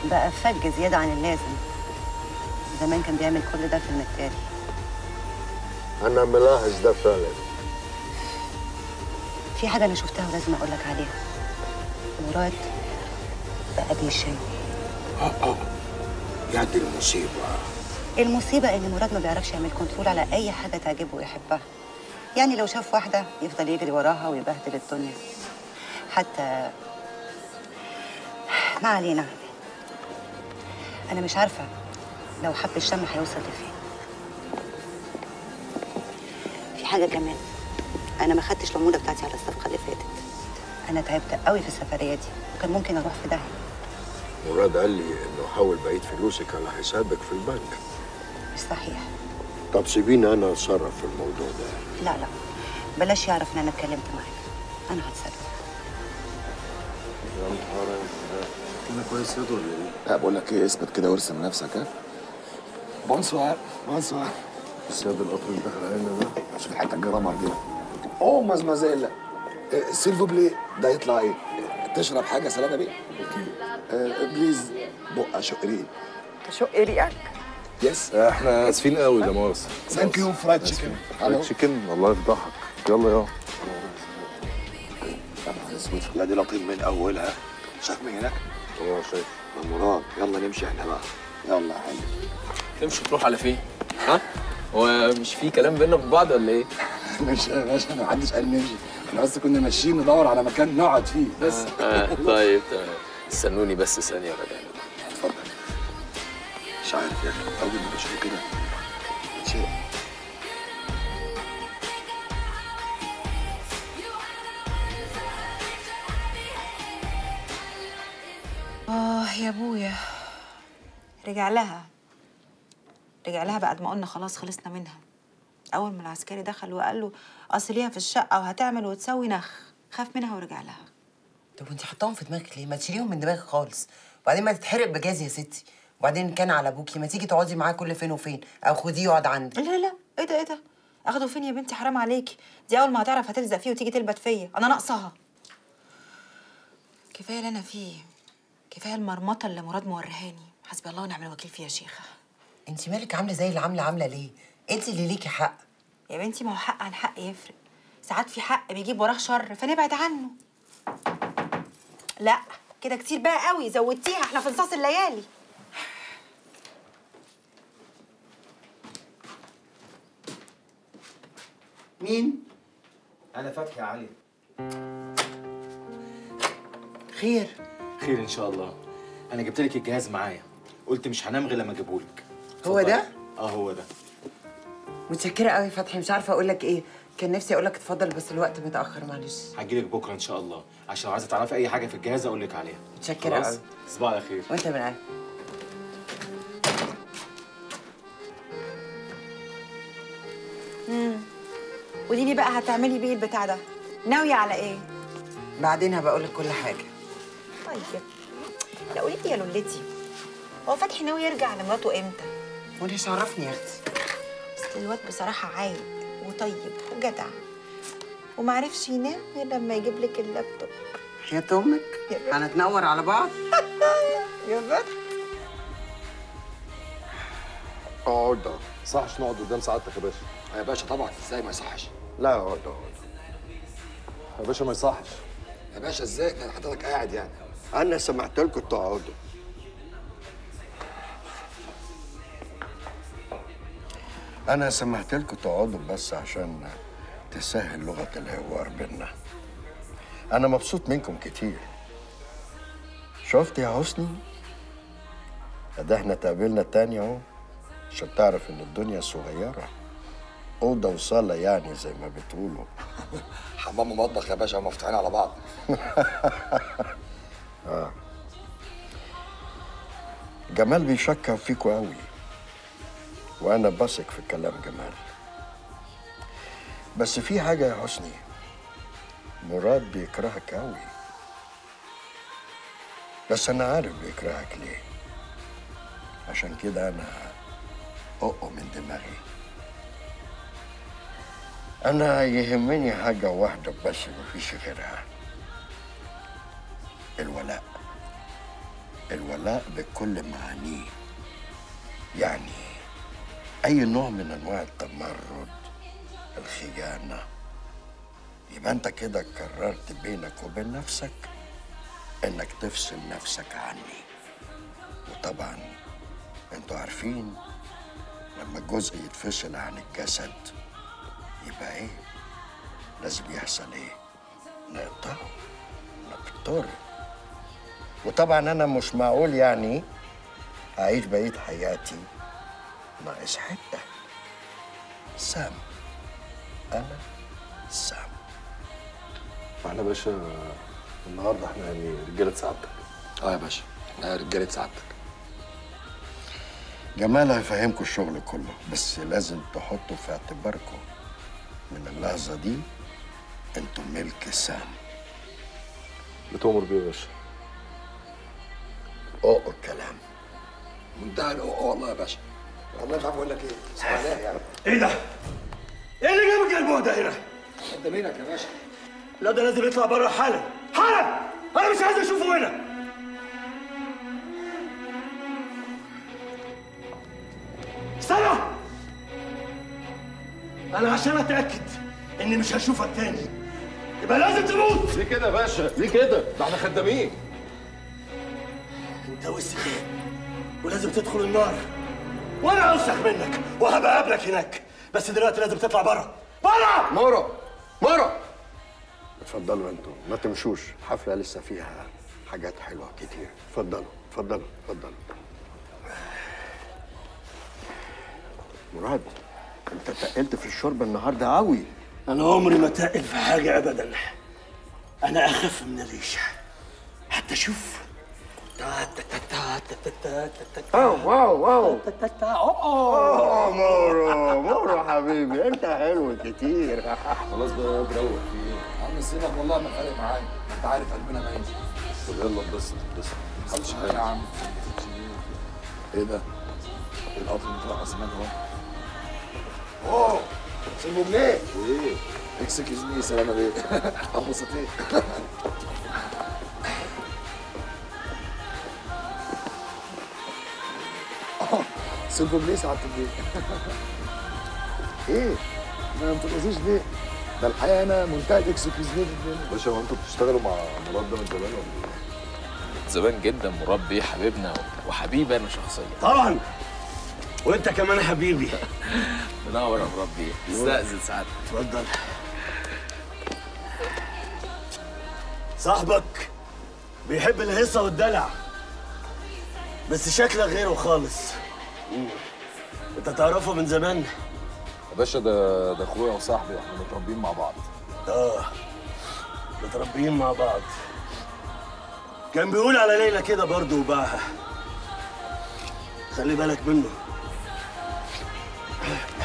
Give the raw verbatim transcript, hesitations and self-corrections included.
بقى فج زياده عن اللازم. زمان كان بيعمل كل ده في المتاري. انا ملاحظ ده فعلا. في حاجه انا شفتها ولازم اقول لك عليها. مراد بقى بيشم. اه اه يا دي المصيبه. المصيبه ان مراد ما بيعرفش يعمل كنترول على اي حاجه تعجبه ويحبها. يعني لو شاف واحده يفضل يجري وراها ويبهدل الدنيا. حتى ما علينا. انا مش عارفه لو حب الشم هيوصل لفين. في حاجه كمان، انا ما خدتش العموله بتاعتي على الصفقه اللي فاتت. انا تعبت قوي في السفريه دي وكان ممكن اروح في داهيه. مراد قال لي انه حول بقيه فلوسك على حسابك في البنك. مش صحيح. طب سيبيني انا اتصرف في الموضوع ده. لا لا بلاش يعرف ان انا اتكلمت معاك. انا هتصرف. يا نهار ازرق، كده كويس يا ولا ايه؟ لا بقول لك ايه، اثبت كده وارسم نفسك. ها بونسوار بونسوار. السياد القطر اللي دخل علينا ده شوف حته الجرامر دي. اوه مازمازيلا إيه سيلفو بلي ده يطلع ايه؟ تشرب حاجه سلامه بيه؟ آه بليز بقى شقري. تشق ريقك؟ يس احنا اسفين قوي ده مؤاخذة. ثانك يو فرايد تشيكن. فرايد تشيكن والله يفضحك. يلا يلا. اسود لا دي لطيف من اولها. شايف من هناك؟ اه شايف. يا مراد يلا نمشي احنا بقى. يلا يا حبيبي. تمشي تروح على فين؟ ها؟ هو مش في كلام بينا وبين بعض ولا ايه؟ ماشي يا باشا، ما حدش قال نمشي، احنا بس كنا ماشيين ندور على مكان نقعد فيه بس. آه طيب تمام. استنوني بس ثانية يا غالي. اتفضل. مش عارف يعني اول ما بشوفه كده شيء. آه يا أبويا، رجع لها رجع لها بعد ما قلنا خلاص خلصنا منها. أول ما العسكري دخل وقال له أصل ليها في الشقة وهتعمل وتسوي نخ، خاف منها ورجع لها. طب وانت حطاهم في دماغك ليه؟ ما تشيليهم من دماغك خالص، وبعدين ما تتحرق بجاز يا ستي، وبعدين كان على ابوكي ما تيجي تقعدي معاه كل فين وفين، أو خديه يقعد عندك. لا لا إيه ده إيه ده؟ أخده فين يا بنتي؟ حرام عليكي، دي أول ما هتعرف هتلزق فيه وتيجي تلبت فيا، أنا ناقصها. كفاية اللي أنا فيه، كفاية المرمطة اللي مراد موريهاني، حسبي الله ونعم الوكيل فيها يا شيخة. انت مالك عاملة زي اللي عاملة عاملة ليه؟ انت اللي ليكي حق. يا بنتي ما هو حق عن حق يفرق، ساعات في حق بيجيب وراه شر فنبعد عنه. لا كده كتير بقى قوي، زودتيها، احنا في نصاص الليالي. مين؟ أنا فتحي يا علي. خير؟ خير إن شاء الله. أنا جبت لك الجهاز معايا، قلت مش هنام غير لما أجيبهولك. هو ده؟ آه هو ده. متشكرة قوي فتحي، مش عارفة أقول لك إيه، كان نفسي أقول لك اتفضل بس الوقت متأخر معلش. هجيلك بكرة إن شاء الله، عشان لو عايزة تعرفي أي حاجة في الجهاز أقول لك عليها. متشكرة قوي. صباح على خير. وأنت من قلبي. امم قولي لي بقى هتعملي بيه البتاع ده؟ ناوية على إيه؟ بعدين هبقى أقول لك كل حاجة. طيب لا قولي لي يا لولتي، هو فتحي ناوي يرجع لمراته إمتى؟ وأنا إيش عرفني يا أختي؟ أصل الواد بصراحة عايق وطيب وجدع، ومعرفش ينام غير لما يجيب لك اللابتوب. يا أمك هنتنور على بعض. يا فتحي اقعد. صحش نقعد قدام سعادتك يا باشا. يا باشا طبعا، ازاي ما يصحش؟ لا اقعد اقعد. يا باشا ما يصحش. يا باشا ازاي؟ كان حضرتك قاعد يعني. انا سمعت لكم تقعدوا. انا سمحت لكم تقعدوا بس عشان تسهل لغه الحوار بينا. انا مبسوط منكم كتير. شفت يا حسني؟ ده احنا تقابلنا تاني اهو، عشان تعرف ان الدنيا صغيره، اوضه وصاله يعني زي ما بتقولوا. حمام ومطبخ يا باشا مفتوحين على بعض. اه جمال بيشكر فيكوا قوي، وانا بثق في كلام جمال. بس في حاجه يا حسني، مراد بيكرهك قوي، بس انا عارف بيكرهك ليه. عشان كده انا أقو من دماغي. انا يهمني حاجه واحده بس مفيش غيرها، الولاء. الولاء بكل معانيه، يعني أي نوع من أنواع التمرد، الخيانة، يبقى أنت كده قررت بينك وبين نفسك إنك تفصل نفسك عني. وطبعا أنتوا عارفين لما الجزء يتفصل عن الجسد يبقى إيه؟ لازم يحصل إيه؟ نقطعه، نبتره. وطبعا أنا مش معقول يعني أعيش بقية حياتي ناقص حتة. سام، أنا سام. احنا يا باشا النهارده احنا يعني رجاله سعادتك. اه يا باشا، اه رجاله سعادتك. جمال هيفهمكوا الشغل كله، بس لازم تحطوا في اعتباركم من اللحظة دي انتوا ملك سام. بتؤمر بيه يا باشا. اوقوا الكلام. منتهى الأوقة والله يا باشا. والله مش عارف اقول لك ايه، اسمع عليها يعني. ايه ده؟ ايه اللي جابك الجلبوع ده هنا؟ انت مينك يا باشا؟ لا ده لازم يطلع بره حالا حالا، انا مش عايز اشوفه هنا. استنى، انا عشان اتاكد اني مش هشوفك تاني يبقى لازم تموت. ليه كده يا باشا؟ ليه كده؟ ده احنا خدامين. انت وسخ ولازم تدخل النار، وانا اوسخ منك وهبقى اقابلك هناك، بس دلوقتي لازم تطلع بره بره. مورو، مورو، اتفضلوا انتوا، ما تمشوش، الحفلة لسه فيها حاجات حلوة كتير. اتفضلوا اتفضلوا اتفضلوا. مراد، انت تقلت في الشرب النهارده قوي. انا عمري ما تقل في حاجه ابدا، انا اخف من الريشه. حتى شوف. واو واو واو اوه مورو، مورو حبيبي، انت حلو كتير. خلاص بقى بروق في ايه؟ يا عم سيبك والله ما فارق معايا، انت عارف قلبنا ميت. طب يلا اتبسط اتبسط. ما حصلش يا حاجه. عم ايه ده؟ القطر مترقص هناك اهو. اوه سيبهم ليه؟ وايه؟ اكسكيوز مي سلامة بيه. ابو سطير. سيبهم ليه سعادة البيه؟ ايه؟ ما بترقصيش ليه؟ ده الحقيقة هنا منتهى الاكسكيوز مي في الدنيا. باشا هو انتوا بتشتغلوا مع مراد ده من زمان ولا ايه؟ زمان جدا. مراد بيه حبيبنا وحبيبي انا شخصيا. طبعا، وانت كمان حبيبي. منور يا مراد بيه. استأذن سعادتك. اتفضل. صاحبك بيحب الهيصة والدلع، بس شكلك غيره خالص. انت تعرفه من زمان؟ يا باشا ده ده اخويا وصاحبي واحنا متربيين مع بعض. اه متربيين مع بعض. كان بيقول على ليلى كده برضه وباعها. خلي بالك منه.